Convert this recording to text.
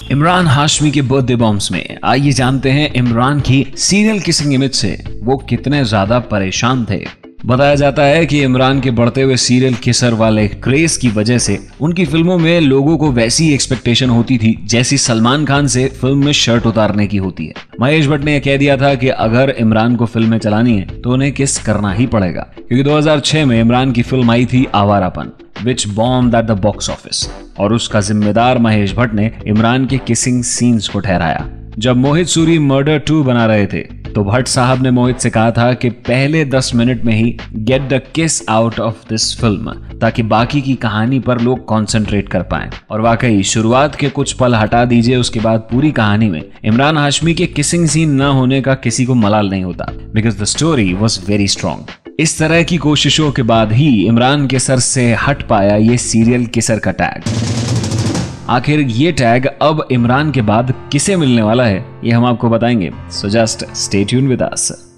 इमरान हाशमी के birthday bombs में आइए जानते हैं इमरान की सीरियल किसिंग इमेज से वो कितने ज्यादा परेशान थे। बताया जाता है कि इमरान के बढ़ते हुए सीरियल किसर वाले क्रेज की वजह से उनकी फिल्मों में लोगों को वैसी एक्सपेक्टेशन होती थी जैसी सलमान खान से फिल्म में शर्ट उतारने की होती है। महेश भट्ट ने यह कह दिया था कि अगर इमरान को फिल्म में चलानी है तो उन्हें किस करना ही पड़ेगा, क्योंकि 2006 में इमरान की फिल्म आई थी Awarapan, which bombed at the box office, और उसका जिम्मेदार महेश भट्ट ने इमरान के किसिंग सीन्स को ठहराया। जब मोहित सूरी मर्डर 2 बना रहे थे तो भट्ट साहब ने मोहित से कहा था कि पहले 10 मिनट में ही गेट द किस आउट ऑफ दिस फिल्म, ताकि बाकी की कहानी पर लोग कंसंट्रेट कर पाएं। और वाकई शुरुआत के कुछ पल हटा दीजिए, उसके बाद पूरी कहानी में इमरान हाशमी के किसिंग सीन न होने का किसी को मलाल नहीं होता, because the story was very strong. इस तरह की कोशिशों के बाद ही इमरान के सर से हट पाया ये सीरियल किसर का टैग। आखिर ये टैग अब इमरान के बाद किसे मिलने वाला है, ये हम आपको बताएंगे, so just stay tune with us.